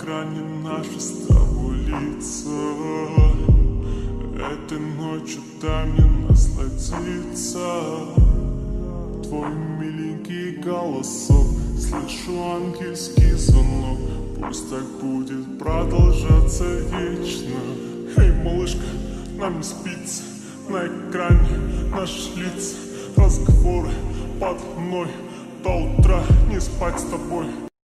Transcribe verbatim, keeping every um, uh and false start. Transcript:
экране наши с тобой лица. Этой ночью дай мне насладиться. Твой миленький голосок, слышу ангельский звонок. Пусть так будет продолжаться вечно. Эй, малышка, нам не спится. На экране наши лица, разговоры под мной. До утра не спать с тобой.